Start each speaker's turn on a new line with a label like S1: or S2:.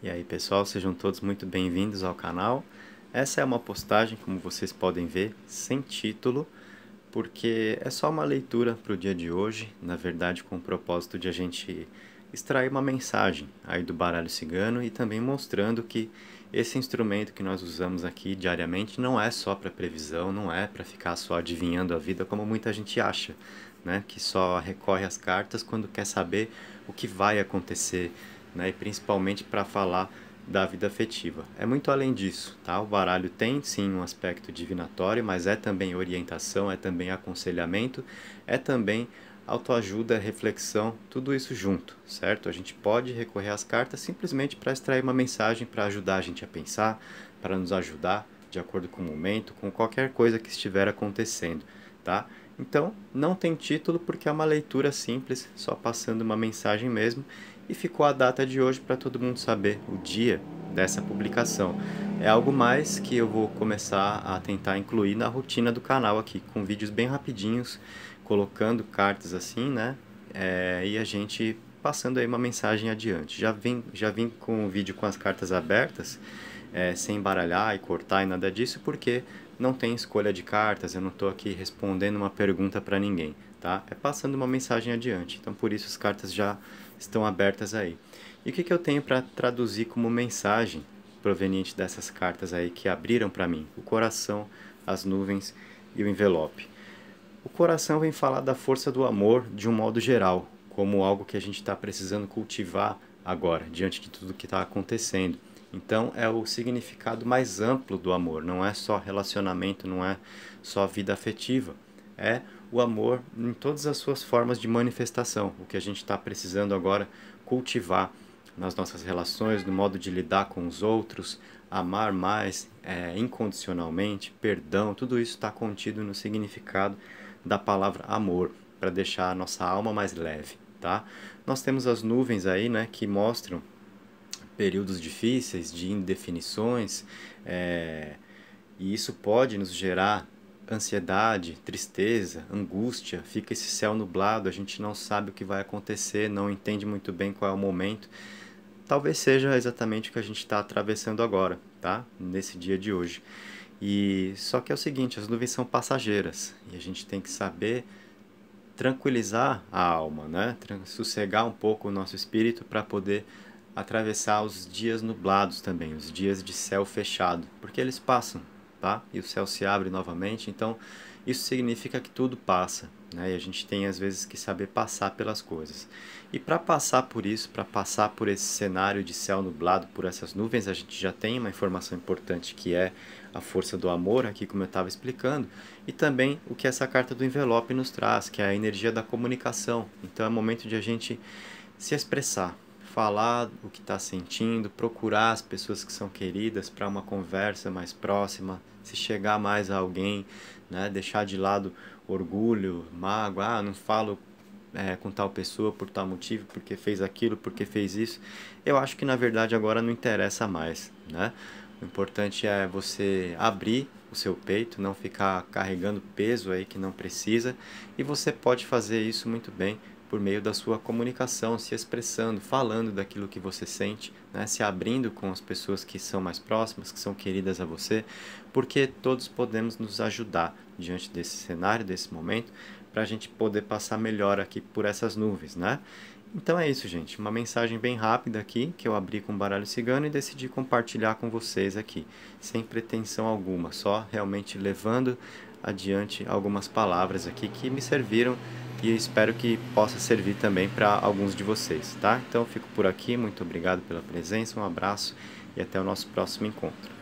S1: E aí pessoal, sejam todos muito bem-vindos ao canal. Essa é uma postagem, como vocês podem ver, sem título, porque é só uma leitura para o dia de hoje, na verdade com o propósito de a gente extrair uma mensagem aí do baralho cigano e também mostrando que esse instrumento que nós usamos aqui diariamente não é só para previsão, não é para ficar só adivinhando a vida como muita gente acha, né? Que só recorre às cartas quando quer saber o que vai acontecer, né? E principalmente para falar da vida afetiva. É muito além disso, tá? O baralho tem sim um aspecto divinatório, mas é também orientação, é também aconselhamento, é também autoajuda, reflexão, tudo isso junto, certo? A gente pode recorrer às cartas simplesmente para extrair uma mensagem para ajudar a gente a pensar, para nos ajudar de acordo com o momento, com qualquer coisa que estiver acontecendo, tá? Então, não tem título porque é uma leitura simples, só passando uma mensagem mesmo, e ficou a data de hoje para todo mundo saber o dia dessa publicação. É algo mais que eu vou começar a tentar incluir na rotina do canal aqui, com vídeos bem rapidinhos, colocando cartas assim, né? E a gente passando aí uma mensagem adiante. Já vim com o vídeo com as cartas abertas, sem embaralhar e cortar e nada disso, porque não tem escolha de cartas, eu não estou aqui respondendo uma pergunta para ninguém, tá? É passando uma mensagem adiante, então por isso as cartas já estão abertas aí. E o que eu tenho para traduzir como mensagem proveniente dessas cartas aí que abriram para mim? O coração, as nuvens e o envelope. O coração vem falar da força do amor de um modo geral, como algo que a gente está precisando cultivar agora, diante de tudo que está acontecendo. Então é o significado mais amplo do amor, não é só relacionamento, não é só vida afetiva, é o amor em todas as suas formas de manifestação, o que a gente está precisando agora cultivar nas nossas relações, no modo de lidar com os outros, amar mais incondicionalmente, perdão, tudo isso está contido no significado da palavra amor, para deixar a nossa alma mais leve, tá? Nós temos as nuvens aí, né, que mostram períodos difíceis, de indefinições, e isso pode nos gerar ansiedade, tristeza, angústia, fica esse céu nublado, a gente não sabe o que vai acontecer, não entende muito bem qual é o momento. Talvez seja exatamente o que a gente está atravessando agora, tá? Nesse dia de hoje. E só que é o seguinte, as nuvens são passageiras e a gente tem que saber tranquilizar a alma, né? Sossegar um pouco o nosso espírito para poder atravessar os dias nublados também, os dias de céu fechado, porque eles passam, tá? E o céu se abre novamente, então isso significa que tudo passa, né? E a gente tem às vezes que saber passar pelas coisas. E para passar por isso, para passar por esse cenário de céu nublado, por essas nuvens, a gente já tem uma informação importante que é a força do amor, aqui como eu estava explicando, e também o que essa carta do envelope nos traz, que é a energia da comunicação. Então é momento de a gente se expressar, falar o que está sentindo, procurar as pessoas que são queridas para uma conversa mais próxima, se chegar mais a alguém, né? Deixar de lado orgulho, mágoa, não falo com tal pessoa por tal motivo, porque fez aquilo, porque fez isso. Eu acho que na verdade agora não interessa mais, né? O importante é você abrir o seu peito, não ficar carregando peso aí que não precisa, e você pode fazer isso muito bem por meio da sua comunicação, se expressando, falando daquilo que você sente, né? Se abrindo com as pessoas que são mais próximas, que são queridas a você, porque todos podemos nos ajudar diante desse cenário, desse momento, para a gente poder passar melhor aqui por essas nuvens, né? Então é isso, gente. Uma mensagem bem rápida aqui, que eu abri com o baralho cigano e decidi compartilhar com vocês aqui, sem pretensão alguma, só realmente levando adiante algumas palavras aqui que me serviram e eu espero que possa servir também para alguns de vocês, tá? Então eu fico por aqui, muito obrigado pela presença, um abraço e até o nosso próximo encontro.